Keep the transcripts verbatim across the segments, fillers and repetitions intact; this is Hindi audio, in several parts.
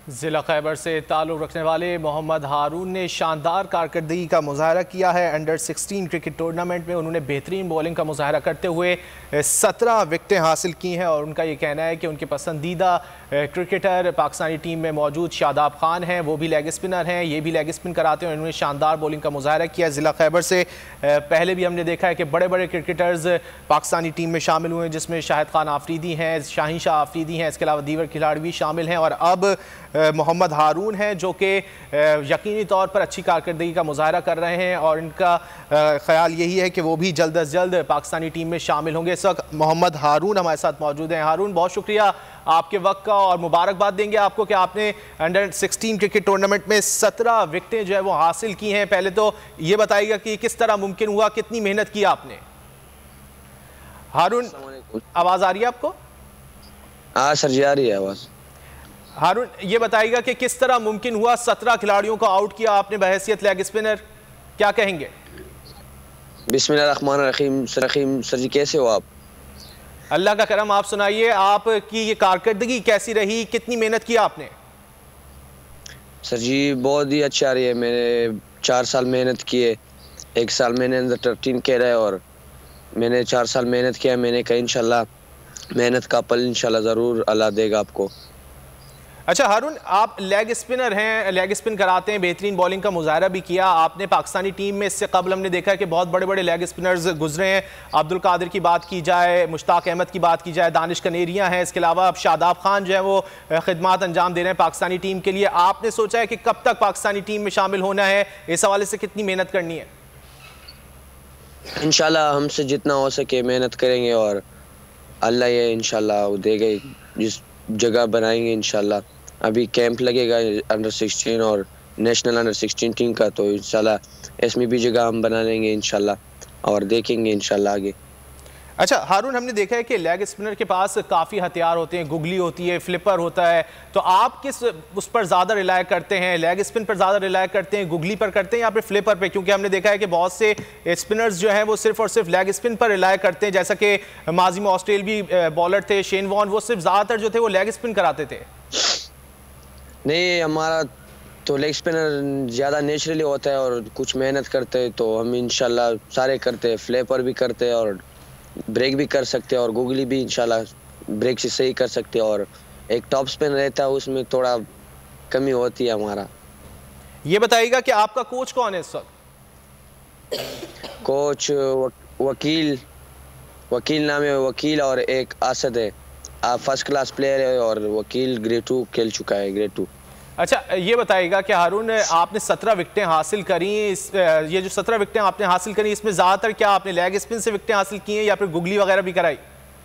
ज़िला खैबर से ताल्लुक़ रखने वाले मोहम्मद हारून ने शानदार कारकर्दगी का मुज़ाहरा किया है। अंडर सिक्सटीन क्रिकेट टूर्नामेंट में उन्होंने बेहतरीन बॉलिंग का मुज़ाहरा करते हुए सत्रह विकेटें हासिल की हैं और उनका ये कहना है कि उनके पसंदीदा क्रिकेटर पाकिस्तानी टीम में मौजूद शादाब खान हैं, वो भी लेग स्पिनर हैं, ये भी लेग स्पिन कराते हैं। उन्होंने शानदार बॉलिंग का मुज़ाहरा किया। ज़िला खैबर से पहले भी हमने देखा है कि बड़े बड़े क्रिकेटर्स पाकिस्तानी टीम में शामिल हुए हैं, जिसमें शाहिद खान आफरीदी हैं, शाहीन शाह आफरीदी हैं, इसके अलावा दीवर खिलाड़ी भी शामिल हैं और अब मोहम्मद हारून हैं जो कि यकीनी तौर पर अच्छी कारकर्दगी का मुज़ाहरा कर रहे हैं और इनका ख्याल यही है कि वो भी जल्द अज जल्द पाकिस्तानी टीम में शामिल होंगे। इस वक्त मोहम्मद हारून हमारे साथ मौजूद हैं। हारून, बहुत शुक्रिया आपके वक्त का और मुबारकबाद देंगे आपको कि आपने अंडर सिक्सटीन क्रिकेट टूर्नामेंट में सत्रह विकेटें जो है वो हासिल की हैं। पहले तो ये बताइएगा कि किस तरह मुमकिन हुआ, कितनी मेहनत की आपने? हारून, आवाज़ आ रही है आपको? हाँ सर जी, आ रही है आवाज़। हारून, ये बताइएगा कि किस तरह मुमकिन हुआ, सत्रह खिलाड़ियों को आउट किया आपने बहैसियत लेग स्पिनर, क्या कहेंगे? बिस्मिल्लाहिर्रहमानिर्रहीम। रहीम सर जी, कैसे हो आप? अल्लाह का करम, आप सुनाइए, आपकी ये कारकर्दगी कैसी रही, कितनी मेहनत की आपने? सर जी बहुत ही अच्छी आ रही है। मैंने चार साल मेहनत की है, एक साल मैंने अंदर थर्टीन कह रहा है और मैंने चार साल मेहनत किया। मैंने कहा इंशाल्लाह मेहनत का फल इंशाल्लाह ज़रूर अल्लाह देगा आपको। अच्छा हारून, आप लेग स्पिनर हैं, लेग स्पिन कराते हैं, बेहतरीन बॉलिंग का मुज़ाहरा भी किया आपने। पाकिस्तानी टीम में इससे कबल हमने देखा है कि बहुत बड़े बड़े लेग स्पिनर्स गुजरे हैं। अब्दुल कादिर की बात की जाए, मुश्ताक अहमद की बात की जाए, दानिश कनेरिया हैं, इसके अलावा अब शादाब खान जो है वो खिदमत अंजाम दे रहे हैं पाकिस्तानी टीम के लिए। आपने सोचा है कि कब तक पाकिस्तानी टीम में शामिल होना है, इस हवाले से कितनी मेहनत करनी है? इंशाल्लाह हमसे जितना हो सके मेहनत करेंगे और अल्लाह ये इंशाल्लाह देगा, जिस जगह बनाएंगे इंशाल्लाह। अभी कैंप लगेगा अंडर सिक्सटीन और नेशनल अंडर सिक्सटीन टीम का, तो इंशाल्लाह इसमें भी जगह हम बना लेंगे इंशाल्लाह और देखेंगे इंशाल्लाह आगे। अच्छा हारून, हमने देखा है कि लेग स्पिनर के पास काफ़ी हथियार होते हैं, गुगली होती है, फ्लिपर होता है, तो आप किस उस पर ज़्यादा रिलाय करते हैं? लेग स्पिन पर ज़्यादा रिलाय करते हैं, गुगली पर करते हैं या फिर फ्लिपर पे? क्योंकि हमने देखा है कि बहुत से स्पिनर्स जो हैं वो सिर्फ और सिर्फ लेग स्पिन पर रिलाय करते हैं, जैसा कि माजी में ऑस्ट्रेलियावी बॉलर थे शेन वॉन, वो सिर्फ ज़्यादातर जो थे वो लेग स्पिन कराते थे। नहीं, हमारा तो लेग स्पिनर ज़्यादा नेचुरली होता है और कुछ मेहनत करते हैं, तो हम इंशाल्लाह सारे करते हैं। फ्लिपर भी करते हैं और ब्रेक भी कर सकते हैं और गुगली भी इंशाल्लाह ब्रेक से सही कर सकते हैं और एक टॉप स्पिन रहता है उसमें थोड़ा कमी होती है हमारा। ये बताइएगा कि आपका कोच कौन है इस वक्त? कोच वकील वकील नाम है वकील और एक आसद है, फर्स्ट क्लास प्लेयर है और वकील ग्रेड टू खेल चुका है, ग्रेड टू। अच्छा ये बताइएगा कि हारून, आपने सत्रह विकेटें हासिल करी, इस ये जो सत्रह विकेटें आपने हासिल करी इसमें ज़्यादातर क्या आपने लेग स्पिन से विकेटें हासिल की हैं या फिर गुगली वगैरह भी कराई?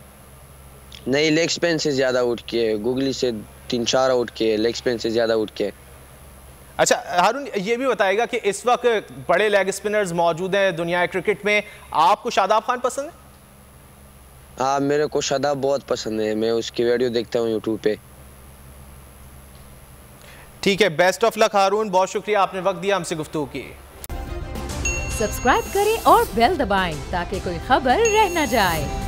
नहीं, लेग स्पिन से ज़्यादा आउट किए, गुगली से तीन चार आउट किए, लेग स्पिन से ज़्यादा आउट किए। अच्छा हारून, ये भी बताइएगा कि इस वक्त बड़े लेग स्पिनर्स मौजूद हैं दुनिया क्रिकेट में, आपको शादाब खान पसंद है? हाँ, मेरे को शादाब बहुत पसंद है, मैं उसकी वीडियो देखता हूँ यूट्यूब पे। ठीक है, बेस्ट ऑफ लक हारून, बहुत शुक्रिया आपने वक्त दिया हमसे गुफ्तगू की। सब्सक्राइब करें और बेल दबाएं ताकि कोई खबर रह न जाए।